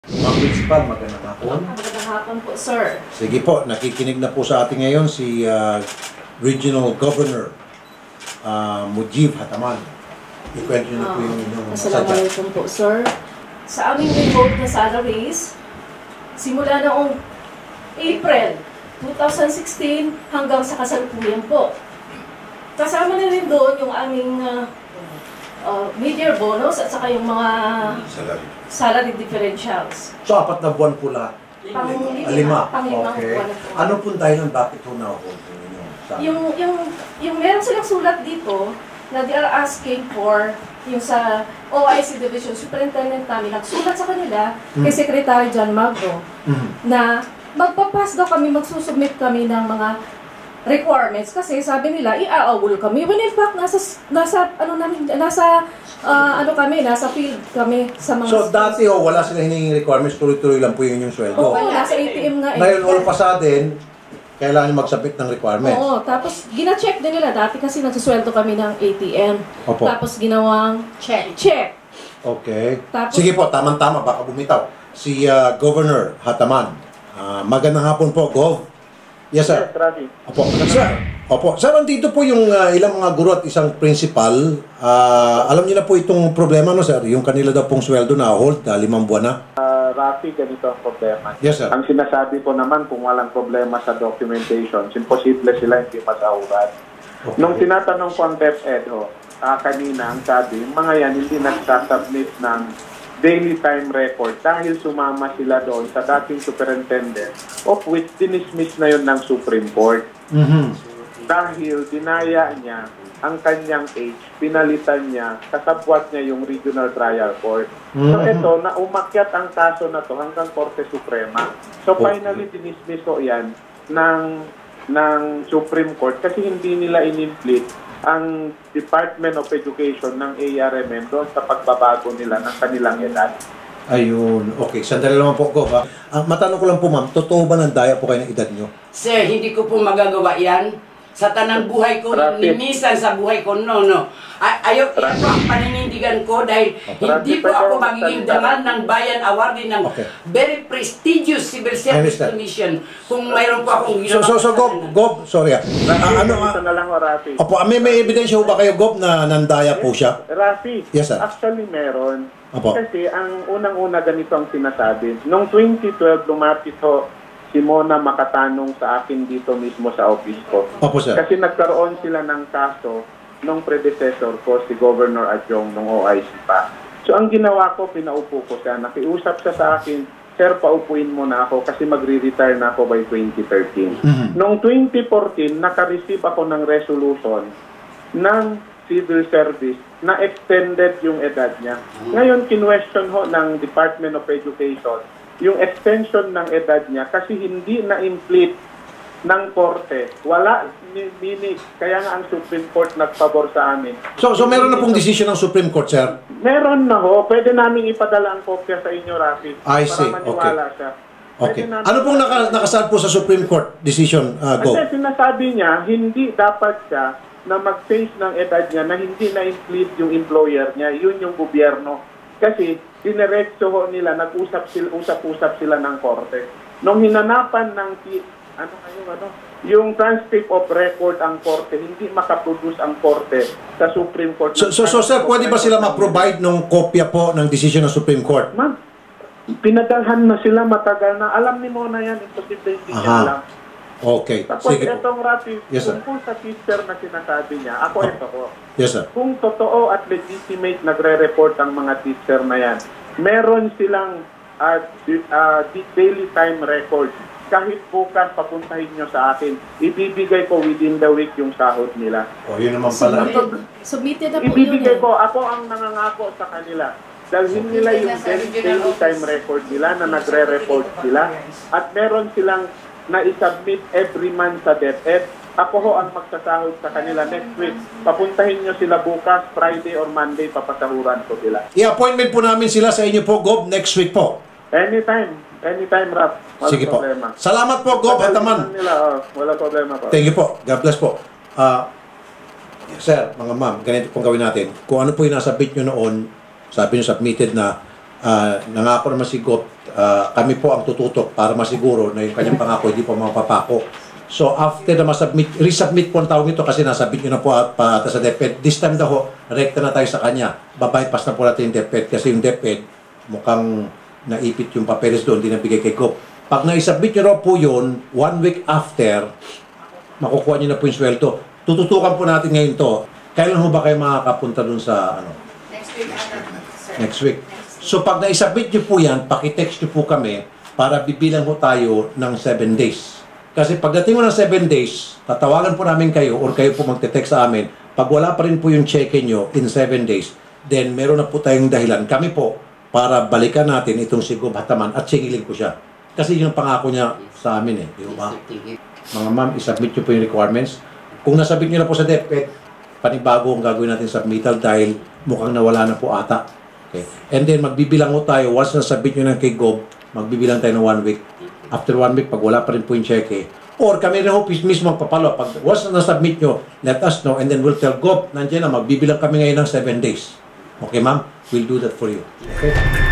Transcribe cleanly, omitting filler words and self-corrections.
Mga principal, magandang hapon. Magandang hapon po, sir. Sige po, nakikinig na po sa atin ngayon si Regional Governor Mujib Hataman. Ikwento niyo na po yung inyong sadya. Assalamualaikum po, sir. Sa aming remote na salaries, simula noong April 2016 hanggang sa kasalukuyan po. Kasama na rin doon yung aming mid-year bonus at saka yung mga salary differentials. So, 4 na buwan po lahat? Pang-lima. Okay. Buwan na po. Ano po dahilan bakit po na-hold ninyo? Yung meron silang sulat dito na they are asking for yung sa OIC Division Superintendent namin, nagsulat sa kanila kay Secretary John Magno na magpapas daw kami, magsusubmit kami ng mga requirements kasi sabi nila i-aawol kami when in fact nasa field kami sa mga. So dati wala silang hinihing requirements, tuloy-tuloy lang po yun yung sweldo. Oo, nasa ATM nga. Ngayon all pa sa atin, kailangan magsabit ng requirements. Oo, tapos gina-check din nila dati kasi nagsusweldo kami ng ATM. Opo. Tapos ginawang check. Okay. Tapos, Sige po, tamang-tama, baka bumitaw. Si Governor Hataman. Magandang hapon po, Gov. Yes, sir. Yes, Rafi. Opo, sir. Opo. Sir, andito po yung ilang mga guro at isang principal. Alam niyo na po itong problema, no, sir? Yung kanila daw pong sweldo na hold, 5 buwan na. Rafi, ganito ang problema. Yes, sir. Ang sinasabi ko naman, kung walang problema sa documentation, imposible sila hindi masahuran. Okay. Nung tinatanong ko ang DepEd, kanina, ang sabi, yung mga yan hindi nagsasubmit ng daily time record dahil sumama sila doon sa dating superintendent, of which dinismiss na yun ng Supreme Court. Dahil dinaya niya ang kanyang age, pinalitan niya, kasabwat niya yung Regional Trial Court. So ito, na umakyat ang kaso na to hanggang Korte Suprema. So finally, dinismiss ko yan ng Supreme Court kasi hindi nila inimplit ang Department of Education ng ARMM doon sa pagbabago nila ng kanilang edad. Ayun. Okay. Sandali lang po, Gov. Matanong ko lang po, ma'am, totoo ba nandaya po kayo ng edad nyo? Sir, hindi ko po magagawa yan. Sa tanang buhay ko, minsan sa buhay ko, no. Ayaw po ang paninindigan ko dahil hindi po ako magiging dangal ng Bayan Award din ng very prestigious Civil Service Commission kung mayroon po akong ginawa. So, Gov, sorry. Ito na lang, Rafi. Opo, may ebidensya ho ba kayo, Gov, na nandaya po siya? Rafi, Yes, sir. actually meron. Opo. Kasi ang unang-una ganito ang sinasabi. Noong 2012, lumapit si Mona makatanong sa akin dito mismo sa office ko. Opo, sir. Kasi nagkaroon sila ng kaso nung predecessor ko, si Governor Adjong, nung OIC pa. So ang ginawa ko, pinaupo ko siya. Nakiusap siya sa akin, sir, paupuin mo na ako kasi magre-retire na ako by 2013. Noong 2014, naka-receive ako ng resolution ng civil service na extended yung edad niya. Ngayon, kinwestiyon ho ng Department of Education yung extension ng edad niya kasi hindi na-implit ng korte. Wala, meaning, kaya nga ang Supreme Court nagpabor sa amin. So meron na pong decision ng Supreme Court, sir? Meron na ho. Pwede namin ipadala ang kopya sa inyo, Rafi. I see. Para maniwala siya. Okay. Ano pong nakasaad po sa Supreme Court decision, Go? Kasi sinasabi niya, hindi dapat siya na mag-change ng edad niya na hindi na-implit yung employer niya. Yun yung gobyerno. Kasi dinerecho ho nila, usap-usap sila ng korte. Nung hinanapan ng yung transcript of record ang korte, hindi makaproduce ang korte sa Supreme Court. So sir, pwede ba sila ma-provide ng kopya po ng decision ng Supreme Court? Ma'am, pinadalhan na sila matagal na. Alam ni Mona yan, imposible hindi niya alam. Okay. Tapos sige itong Rafi, yes, tungkol sa teacher na sinasabi niya, ito ko. Yes, sir. Kung totoo at legitimate nagre-report ang mga teacher na yan, meron silang daily time record. Kahit bukas papuntahin nyo sa akin, ibibigay ko within the week yung sahod nila. Yun naman pala. Submitted na po Ibibigay yun. ko, ako ang nangangako sa kanila. Dalhin nila yung daily time record nila na nagre-report sila. At meron silang na-submit every month sa DepEd. Ako ho ang magsasahod sa kanila next week. Papuntahin nyo sila bukas, Friday or Monday, papasahuran ko sila. I-appointment po namin sila sa inyo po, Gov, next week po. Anytime, Rap. Wala Sige problema. Po. Salamat po, Gov Hataman. Wala problema po. Thank you po. God bless po. Sir, mga ma'am, ganito pong gawin natin. Kung ano po yung nasabit nyo noon, sabi nyo submitted na, nangako naman si Gop, kami po ang tututok para masiguro na yung kanyang pangako hindi po mapapako. So after na resubmit po ang tawag ito kasi nasabit nyo na po pa sa DepEd. This time daw, rekta na tayo sa kanya. Babypass na po natin yung DepEd kasi yung DepEd mukhang naipit yung papeles doon, hindi nabigay kay Gop. Pag na-submit nyo raw po yun, 1 week after, makukuha nyo na po yung sweldo. Tututukan po natin ngayon to. Kailan ho ba kayo makakapunta doon sa ano? Next week. So pag na-submit nyo po yan, pakitext nyo po kami para bibilang po tayo ng 7 days. Kasi pagdating mo ng 7 days, tatawagan po namin kayo or kayo po magte-text sa amin. Pag wala pa rin po yung check nyo in 7 days, then meron na po tayong dahilan. Kami po, para balikan natin itong si Gop Hataman at singilin ko siya. Kasi yun ang pangako niya sa amin Di ba? Mga ma'am, isubmit nyo po yung requirements. Kung nasabit nyo na po sa DepEd, panibago ang gagawin natin submittal dahil mukhang nawala na po ata. Okay. And then magbibilang po tayo, once nasabit nyo ng kay Gop, magbibilang tayo ng 1 week. After 1 week, pag wala pa rin po yung check or kami rin po mismo magpapalo. Pag once na-submit nyo, let us know and then we'll tell Gop, nandiyan na, magbibilang kami ngayon ng 7 days. Okay, ma'am? We'll do that for you. Okay?